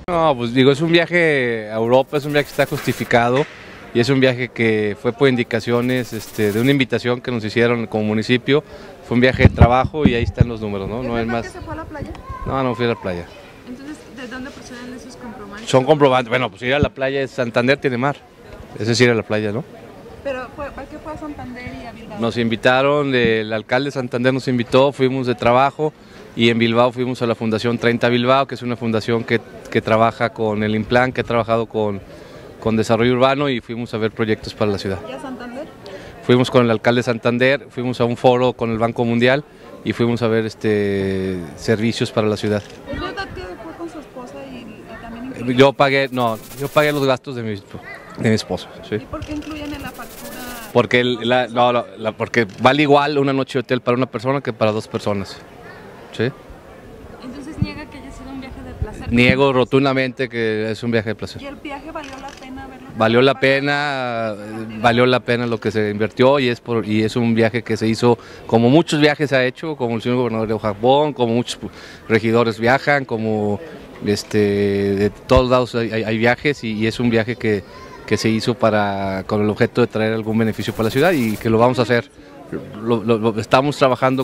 No, pues digo, es un viaje a Europa, es un viaje que está justificado y es un viaje que fue por indicaciones de una invitación que nos hicieron como municipio. Fue un viaje de trabajo y ahí están los números, ¿no? No es más. ¿Que se fue a la playa? No, no fui a la playa. Entonces, ¿de dónde proceden esos comprobantes? Son comprobantes. Bueno, pues ir a la playa de Santander tiene mar. Ese es ir a la playa, ¿no? Pero, ¿para qué fue a Santander y a Bilbao? Nos invitaron, el alcalde de Santander nos invitó, fuimos de trabajo y en Bilbao fuimos a la Fundación 30 Bilbao, que es una fundación que trabaja con el Implan, que ha trabajado con desarrollo urbano y fuimos a ver proyectos para la ciudad. ¿Y a Santander? Fuimos con el alcalde de Santander, fuimos a un foro con el Banco Mundial y fuimos a ver servicios para la ciudad. ¿Es verdad que fue con su esposa y también Yo pagué los gastos de mi esposo. ¿Sí? ¿Y por qué incluyen en la factura? Porque, porque vale igual una noche de hotel para una persona que para dos personas. ¿Sí? Entonces niega que haya sido un viaje de placer. Niego rotundamente que es un viaje de placer. ¿Y el viaje valió la pena verlo? Valió la pena lo que se invirtió y es un viaje que se hizo como muchos viajes se ha hecho, como el señor gobernador de Japón, como muchos regidores viajan, como de todos lados hay viajes y es un viaje que se hizo con el objeto de traer algún beneficio para la ciudad y que lo vamos a hacer. Estamos trabajando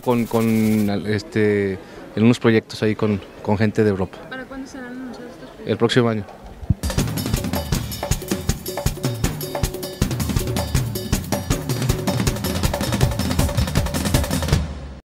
en unos proyectos ahí con gente de Europa. ¿Para cuándo serán anunciados estos proyectos? El próximo año.